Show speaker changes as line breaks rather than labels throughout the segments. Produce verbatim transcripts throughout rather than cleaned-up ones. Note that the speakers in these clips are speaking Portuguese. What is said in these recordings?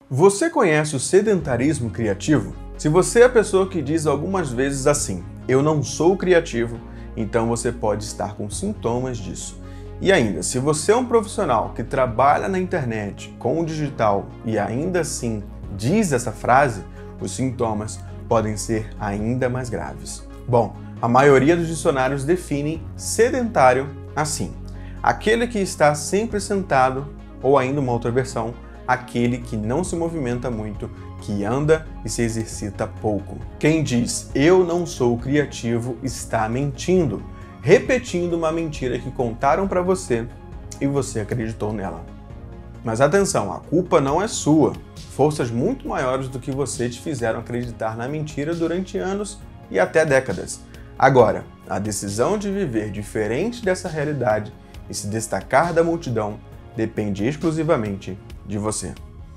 Você conhece o sedentarismo criativo? Se você é a pessoa que diz algumas vezes assim, eu não sou criativo, então você pode estar com sintomas disso. E ainda, se você é um profissional que trabalha na internet com o digital e ainda assim diz essa frase, os sintomas podem ser ainda mais graves. Bom, a maioria dos dicionários definem sedentário assim: aquele que está sempre sentado, ou ainda uma outra versão, aquele que não se movimenta muito, que anda e se exercita pouco. Quem diz eu não sou criativo está mentindo, repetindo uma mentira que contaram para você e você acreditou nela. Mas atenção, a culpa não é sua. Forças muito maiores do que você te fizeram acreditar na mentira durante anos e até décadas. Agora, a decisão de viver diferente dessa realidade e se destacar da multidão depende exclusivamente de você.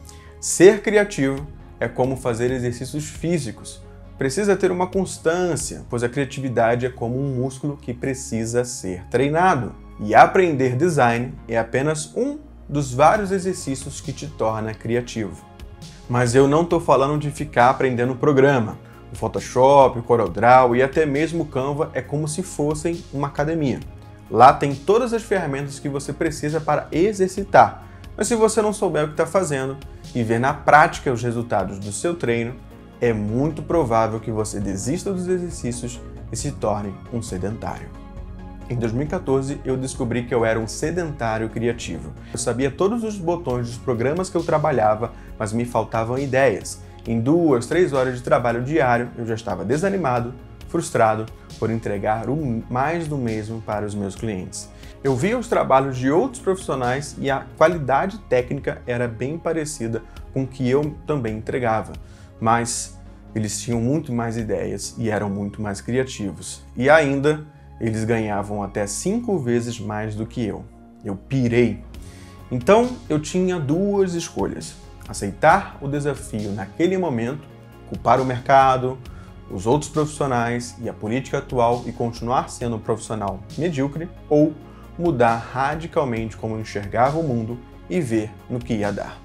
Ser criativo é como fazer exercícios físicos. Precisa ter uma constância, pois a criatividade é como um músculo que precisa ser treinado. E aprender design é apenas um dos vários exercícios que te torna criativo. Mas eu não estou falando de ficar aprendendo programa. O Photoshop, o CorelDRAW e até mesmo o Canva é como se fossem uma academia. Lá tem todas as ferramentas que você precisa para exercitar. Mas se você não souber o que está fazendo e ver na prática os resultados do seu treino, é muito provável que você desista dos exercícios e se torne um sedentário. Em dois mil e quatorze, eu descobri que eu era um sedentário criativo. Eu sabia todos os botões dos programas que eu trabalhava, mas me faltavam ideias. Em duas, três horas de trabalho diário, eu já estava desanimado, frustrado por entregar o mais do mesmo para os meus clientes. Eu via os trabalhos de outros profissionais e a qualidade técnica era bem parecida com o que eu também entregava, mas eles tinham muito mais ideias e eram muito mais criativos. E ainda, eles ganhavam até cinco vezes mais do que eu. Eu pirei. Então, eu tinha duas escolhas: aceitar o desafio naquele momento, culpar o mercado, os outros profissionais e a política atual e continuar sendo um profissional medíocre, ou mudar radicalmente como eu enxergava o mundo e ver no que ia dar.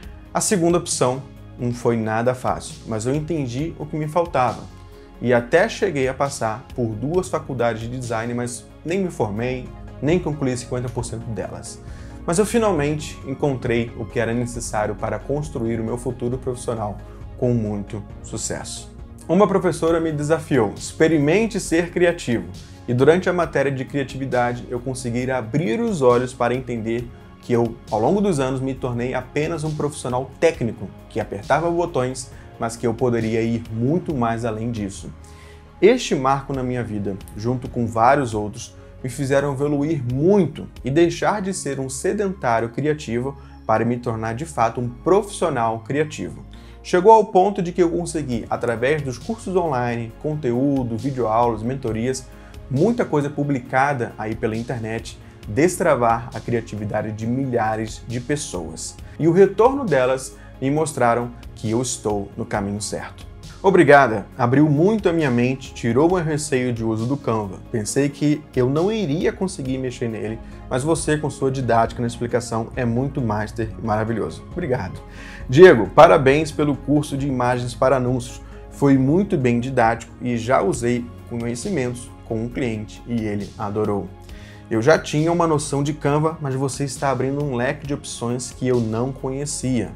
A segunda opção não foi nada fácil, mas eu entendi o que me faltava e até cheguei a passar por duas faculdades de design, mas nem me formei, nem concluí cinquenta por cento delas. Mas eu finalmente encontrei o que era necessário para construir o meu futuro profissional com muito sucesso. Uma professora me desafiou: experimente ser criativo. E durante a matéria de criatividade, eu consegui abrir os olhos para entender que eu, ao longo dos anos, me tornei apenas um profissional técnico, que apertava botões, mas que eu poderia ir muito mais além disso. Este marco na minha vida, junto com vários outros, me fizeram evoluir muito e deixar de ser um sedentário criativo para me tornar de fato um profissional criativo. Chegou ao ponto de que eu consegui, através dos cursos online, conteúdo, videoaulas, mentorias, muita coisa publicada aí pela internet, destravar a criatividade de milhares de pessoas. E o retorno delas me mostraram que eu estou no caminho certo. Obrigada, abriu muito a minha mente, tirou meu receio de uso do Canva. Pensei que eu não iria conseguir mexer nele, mas você, com sua didática na explicação, é muito master e maravilhoso. Obrigado. Diego, parabéns pelo curso de imagens para anúncios. Foi muito bem didático e já usei conhecimentos com um cliente e ele adorou. Eu já tinha uma noção de Canva, mas você está abrindo um leque de opções que eu não conhecia.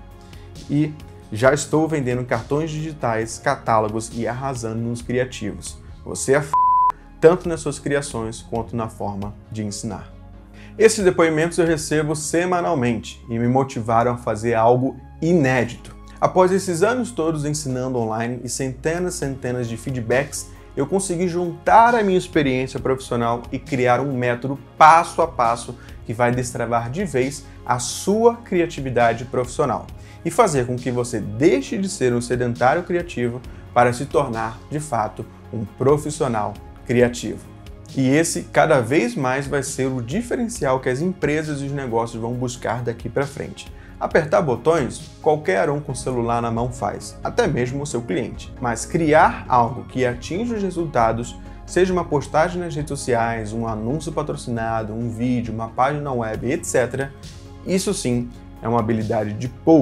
E já estou vendendo cartões digitais, catálogos e arrasando nos criativos. Você é f... tanto nas suas criações quanto na forma de ensinar. Esses depoimentos eu recebo semanalmente e me motivaram a fazer algo inédito. Após esses anos todos ensinando online e centenas e centenas de feedbacks, eu consegui juntar a minha experiência profissional e criar um método passo a passo que vai destravar de vez a sua criatividade profissional e fazer com que você deixe de ser um sedentário criativo para se tornar, de fato, um profissional criativo. E esse, cada vez mais, vai ser o diferencial que as empresas e os negócios vão buscar daqui para frente. Apertar botões, qualquer um com o celular na mão faz, até mesmo o seu cliente. Mas criar algo que atinja os resultados, seja uma postagem nas redes sociais, um anúncio patrocinado, um vídeo, uma página web, etcétera, isso sim é uma habilidade de poucos,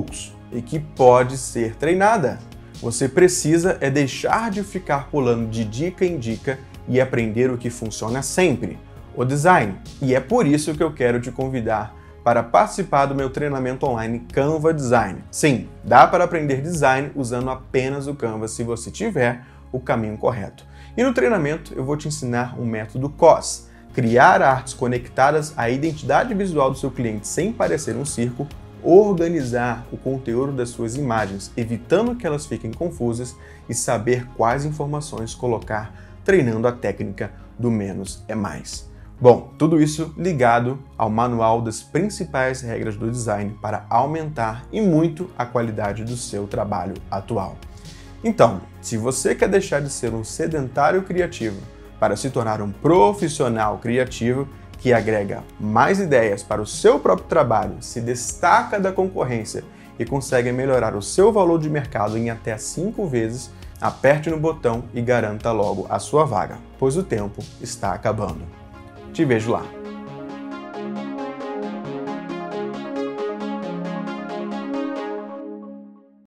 e que pode ser treinada. Você precisa é deixar de ficar pulando de dica em dica e aprender o que funciona sempre, o design. E é por isso que eu quero te convidar para participar do meu treinamento online Canva Design. Sim, dá para aprender design usando apenas o Canva se você tiver o caminho correto. E no treinamento eu vou te ensinar um método C O S, criar artes conectadas à identidade visual do seu cliente sem parecer um circo, organizar o conteúdo das suas imagens, evitando que elas fiquem confusas e saber quais informações colocar, treinando a técnica do menos é mais. Bom, tudo isso ligado ao manual das principais regras do design para aumentar e muito a qualidade do seu trabalho atual. Então, se você quer deixar de ser um sedentário criativo para se tornar um profissional criativo que agrega mais ideias para o seu próprio trabalho, se destaca da concorrência e consegue melhorar o seu valor de mercado em até cinco vezes, aperte no botão e garanta logo a sua vaga, pois o tempo está acabando. Te vejo lá!